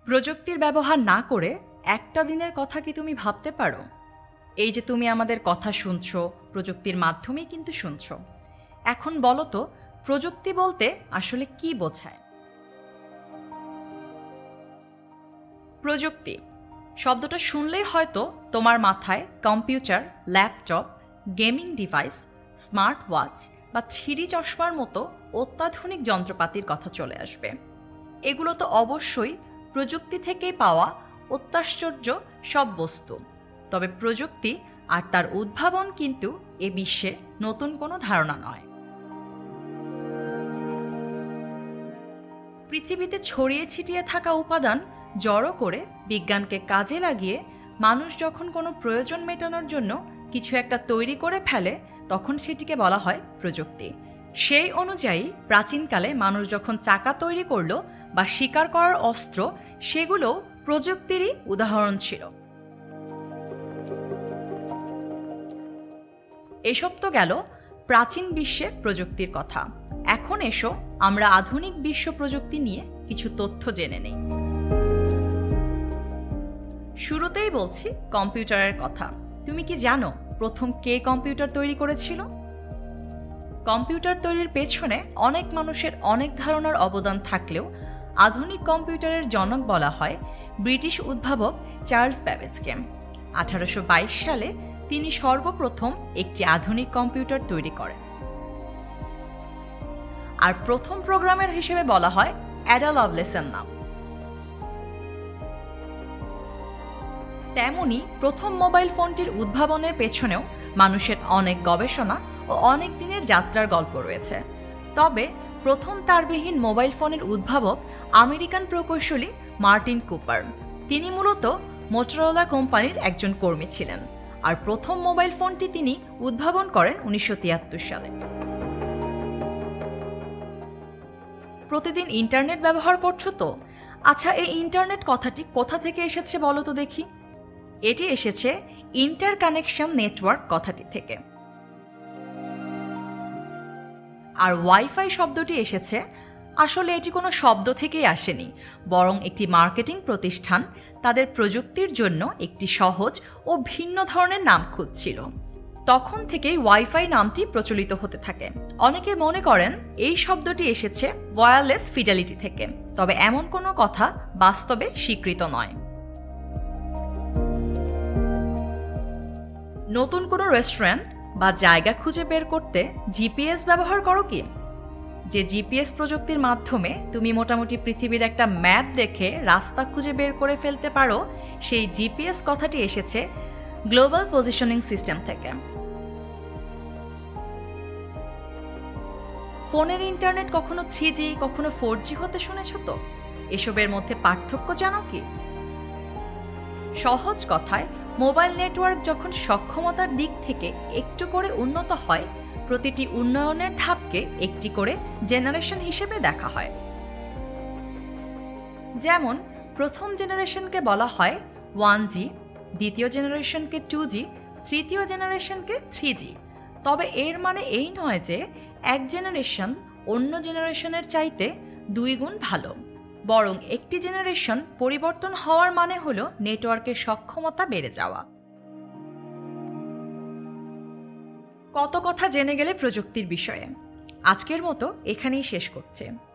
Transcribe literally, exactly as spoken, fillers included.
প্রযুক্তির ব্যবহার না করে একটা দিনের কথা কি তুমি ভাবতে পারো? এই যে তুমি আমাদের কথা শুনছো, প্রযুক্তির মাধ্যমেই কিন্তু শুনছো। এখন বলো তো, প্রযুক্তি বলতে আসলে কি বোঝায়? প্রযুক্তি শব্দটা শুনলেই হয়তো তোমার মাথায় computer, laptop, gaming device, smart watch বা থ্রিডি চশমার মতো অত্যাধুনিক যন্ত্রপাতির কথা চলে আসবে। এগুলো তো অবশ্যই প্রযুক্তি থেকেই পাওয়া অত্যাশ্চর্য সব বস্তু। তবে প্রযুক্তি আর তার উদ্ভাবন কিন্তু এ বিশ্বে নতুন কোনো ধারণা নয়। পৃথিবীতে ছড়িয়ে ছিটিয়ে থাকা উপাদান জড়ো করে বিজ্ঞানকে কাজে লাগিয়ে মানুষ যখন কোনো প্রয়োজন মেটানোর জন্য কিছু একটা তৈরি করে ফেলে, তখন সেটিকে বলা হয় প্রযুক্তি। সেই অনুযায়ী প্রাচীনকালে মানুষ যখন চাকা তৈরি করলো বা শিকার করার অস্ত্র, সেগুলোও প্রযুক্তিরই উদাহরণ ছিল। এসব তো গেল প্রাচীন বিশ্বে প্রযুক্তির কথা। এখন এসো আমরা আধুনিক বিশ্ব প্রযুক্তি নিয়ে কিছু তথ্য জেনে নেই। শুরুতেই বলছি কম্পিউটারের কথা। তুমি কি জানো প্রথম কে কম্পিউটার তৈরি করেছিল? কম্পিউটার তৈরির পেছনে অনেক মানুষের অনেক ধারণার অবদান থাকলেও আধুনিক কম্পিউটারের জনক বলা হয় ব্রিটিশ উদ্ভাবক চার্লস ব্যাবেজকে। আঠারোশো বাইশ সালে তিনি সর্বপ্রথম একটি আধুনিক কম্পিউটার তৈরি করেন। আর প্রথম প্রোগ্রামার হিসেবে বলা হয় অ্যাডা লাভলেসের নাম। তেমনি প্রথম মোবাইল ফোনটির উদ্ভাবনের পেছনেও মানুষের অনেক গবেষণা ও অনেক দিনের যাত্রার গল্প রয়েছে। তবে প্রথম তারবিহীন মোবাইল ফোনের উদ্ভাবক আমেরিকান প্রকৌশলী মার্টিন কুপার। তিনি মূলত মোটরোলা কোম্পানির একজন কর্মী ছিলেন, আর প্রথম মোবাইল ফোনটি তিনি উদ্ভাবন করেন উনিশশো তিয়াত্তর সালে। প্রতিদিন ইন্টারনেট ব্যবহার করছো তো? আচ্ছা, এই ইন্টারনেট কথাটি কোথা থেকে এসেছে বলো তো দেখি। এটি এসেছে ইন্টারকানেকশন নেটওয়ার্ক কথাটি থেকে। আর ওয়াইফাই শব্দটি এসেছে, আসলে এটি কোনো শব্দ থেকেই আসেনি, বরং একটি মার্কেটিং প্রতিষ্ঠান তাদের প্রযুক্তির জন্য একটি সহজ ও ভিন্ন ধরনের নাম খুঁজছিল। তখন থেকেই ওয়াইফাই নামটি প্রচলিত হতে থাকে। অনেকে মনে করেন এই শব্দটি এসেছে ওয়্যারলেস ফিডেলিটি থেকে, তবে এমন কোনো কথা বাস্তবে স্বীকৃত নয়। নতুন কোনো রেস্টুরেন্ট বা জায়গা খুঁজে বের করতে জিপিএস ব্যবহার করো কি? যে জিপিএস প্রযুক্তির মাধ্যমে তুমি মোটামুটি পৃথিবীর একটা ম্যাপ দেখে রাস্তা খুঁজে বের করে ফেলতে পারো, সেই জিপিএস কথাটি এসেছে গ্লোবাল পজিশনিং সিস্টেম থেকে। ফোনের ইন্টারনেট কখনো থ্রি জি কখনো ফোর জি হতে শুনেছ তো? এসবের মধ্যে পার্থক্য জানো কি? সহজ কথায়, মোবাইল নেটওয়ার্ক যখন সক্ষমতার দিক থেকে একটু করে উন্নত হয়, প্রতিটি উন্নয়নের ধাপকে একটি করে জেনারেশন হিসেবে দেখা হয়। যেমন প্রথম জেনারেশনকে বলা হয় ওয়ান জি, দ্বিতীয় জেনারেশনকে টু জি, তৃতীয় জেনারেশনকে থ্রি জি। তবে এর মানে এই নয় যে এক জেনারেশন অন্য জেনারেশনের চাইতে দুই গুণ ভালো, বরং একটি জেনারেশন পরিবর্তন হওয়ার মানে হলো নেটওয়ার্কের সক্ষমতা বেড়ে যাওয়া। কত কথা জেনে গেলে প্রযুক্তির বিষয়ে। আজকের মতো এখানেই শেষ করছে।